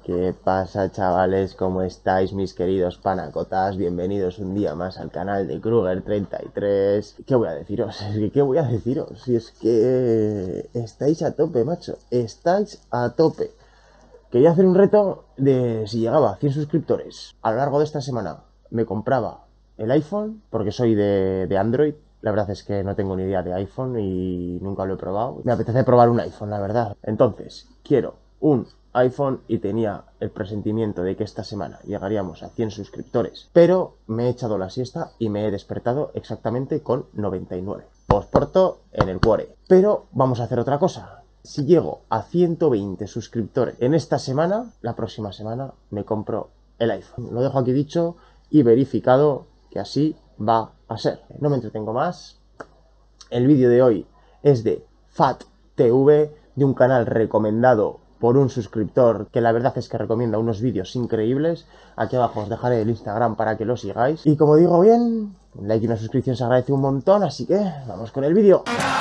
¿Qué pasa, chavales? ¿Cómo estáis, mis queridos panacotas? Bienvenidos un día más al canal de Kruger33. ¿Qué voy a deciros? ¿Qué voy a deciros? Si es que estáis a tope, macho. Estáis a tope. Quería hacer un reto de si llegaba a 100 suscriptores a lo largo de esta semana. Me compraba el iPhone, porque soy de Android. La verdad es que no tengo ni idea de iPhone y nunca lo he probado. Me apetece probar un iPhone, la verdad. Entonces, quiero un iPhone y tenía el presentimiento de que esta semana llegaríamos a 100 suscriptores. Pero me he echado la siesta y me he despertado exactamente con 99. Os porto en el cuore. Pero vamos a hacer otra cosa. Si llego a 120 suscriptores en esta semana, la próxima semana me compro el iPhone. Lo dejo aquí dicho y verificado que así va a ser. No me entretengo más. El vídeo de hoy es de FatTV, de un canal recomendado por un suscriptor que la verdad es que recomienda unos vídeos increíbles. Aquí abajo os dejaré el Instagram para que lo sigáis. Y como digo bien, un like y una suscripción se agradece un montón, así que vamos con el vídeo.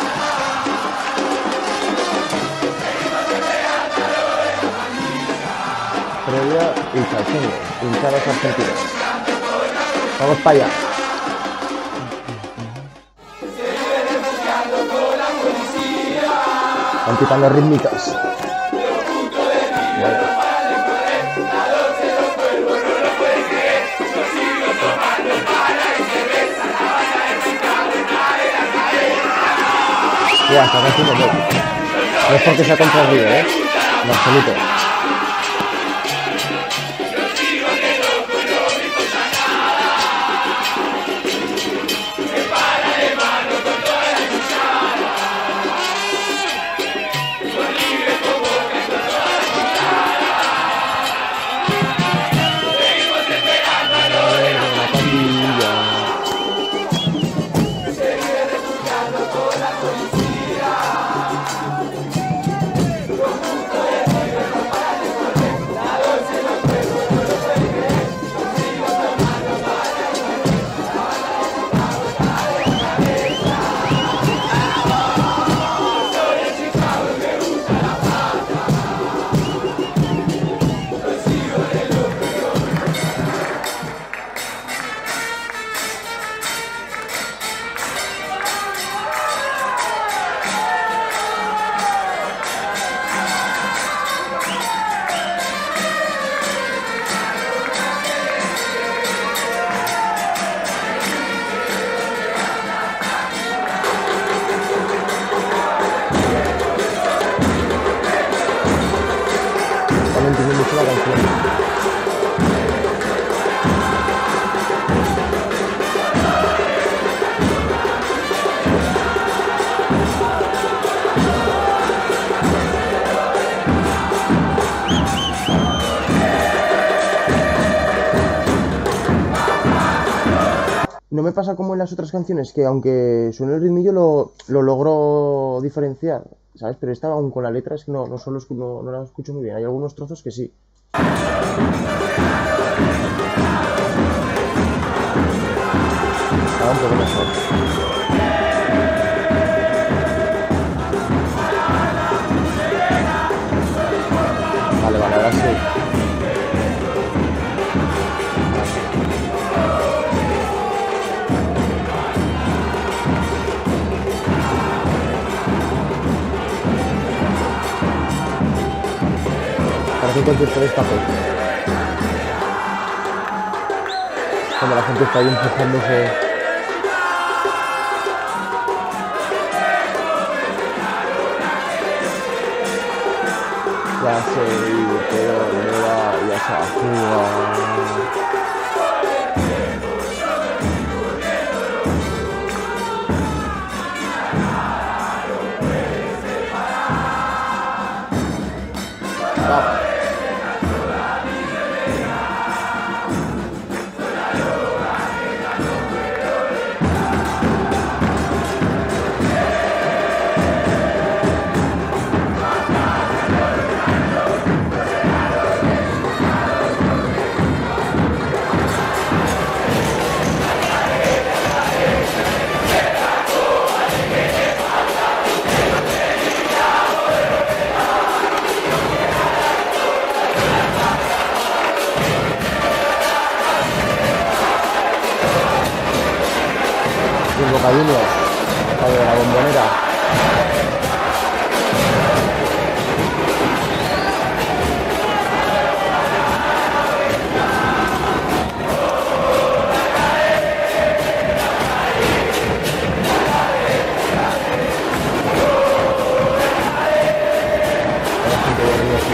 Previa y chalchengo, hinchados argentinos. Vamos para allá. Están picando ritmitos. Ya, está haciendo bien. No es porque sea contra el River, en absoluto. Entiendo mucho la canción. No me pasa como en las otras canciones, que aunque suene el ritmillo lo logro diferenciar, ¿sabes? Pero esta aún con la letra es que no la escucho muy bien. Hay algunos trozos que sí. Ahora un poco mejor. Vale, ahora sí. Parece un concierto de papel. Cuando la gente está ahí empujándose. Ya se pero no ya se juega.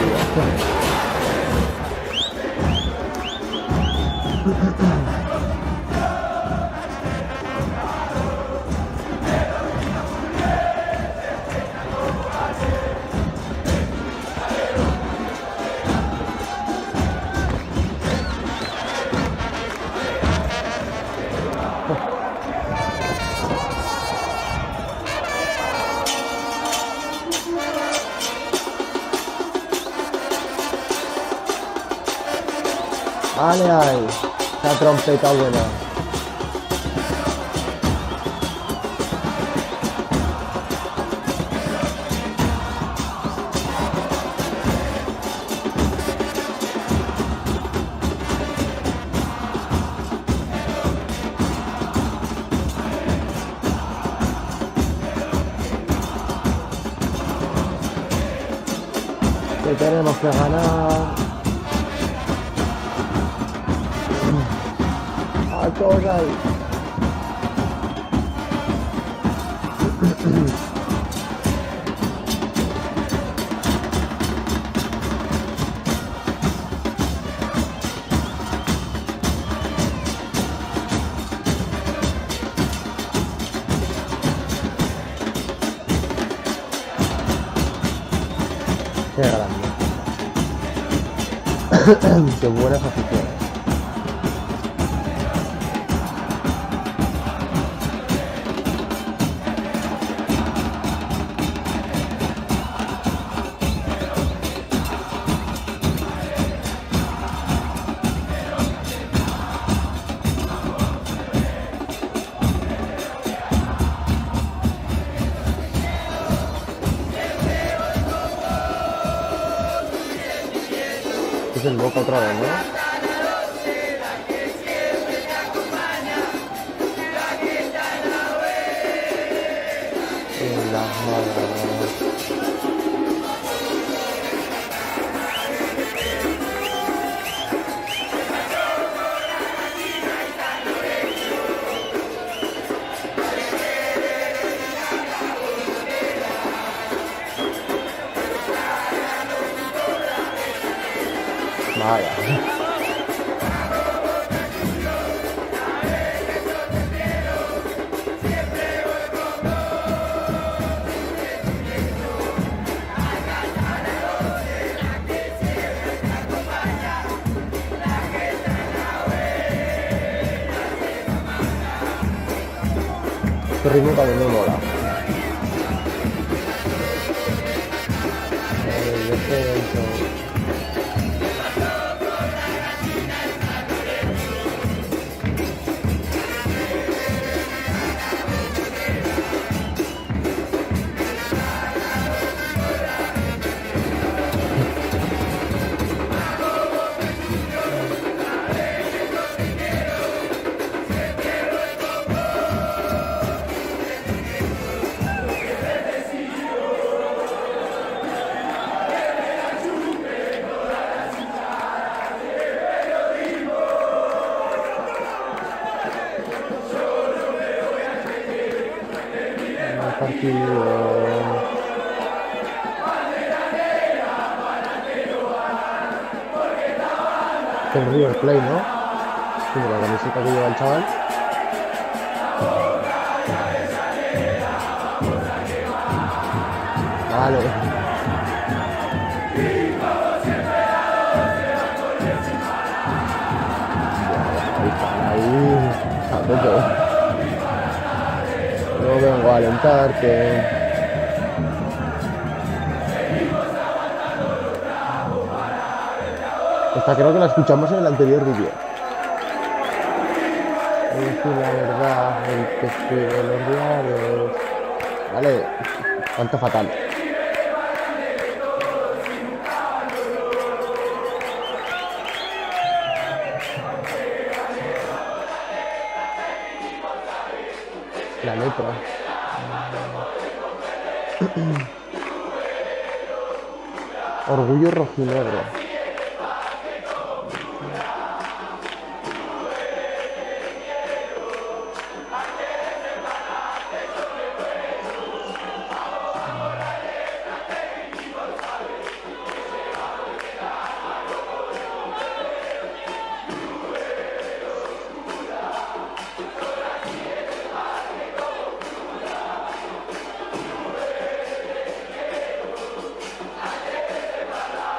Vale, ahí. Esa trompeta buena. Que tenemos que ganar. A todos ahí. Qué grande. Qué buenas aficiones. Es el Boca otra vez, ¿no? En la jala. Vaya. Este ritmo también me mola. El descenso. Partido. El River Plate, ¿no? Sí, la camiseta que lleva el chaval. Vale. Ahí están, ahí. A tope. No vengo a alentarte. Esta creo que la escuchamos en el anterior vídeo. Es la verdad, el que escribe los diarios. Vale, canto fatal. La letra. Orgullo rojinegro.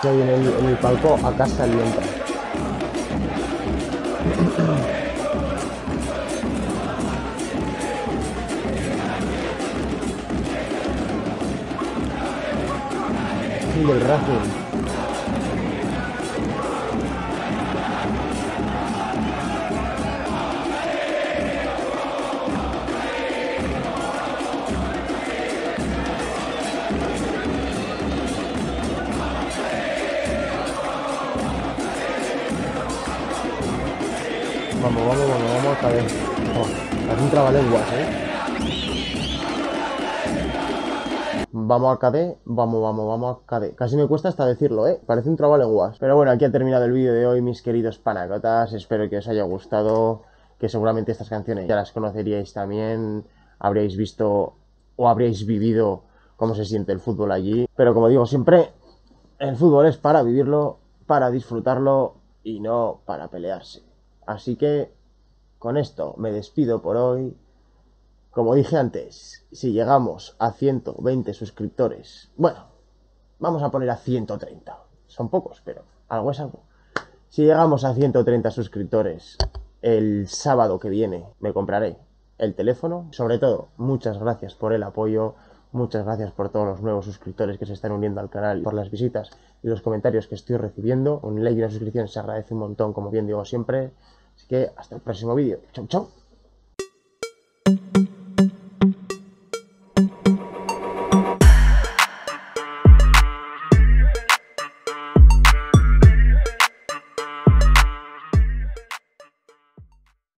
Estoy en el palco a casa alienta. Y el Racing. Vamos a ver. Oh, hace un trabalenguas, Vamos a KD, vamos a KD. Casi me cuesta hasta decirlo, Parece un trabalenguas. Pero bueno, aquí ha terminado el vídeo de hoy, mis queridos panacotas. Espero que os haya gustado, que seguramente estas canciones ya las conoceríais también. Habríais visto o habríais vivido cómo se siente el fútbol allí. Pero como digo siempre, el fútbol es para vivirlo, para disfrutarlo y no para pelearse. Así que con esto me despido por hoy. Como dije antes, si llegamos a 120 suscriptores, bueno, vamos a poner a 130. Son pocos, pero algo es algo. Si llegamos a 130 suscriptores el sábado que viene, me compraré el teléfono. Sobre todo, muchas gracias por el apoyo. Muchas gracias por todos los nuevos suscriptores que se están uniendo al canal, por las visitas y los comentarios que estoy recibiendo. Un like y una suscripción se agradece un montón, como bien digo siempre. Así que hasta el próximo vídeo. Chau, chau.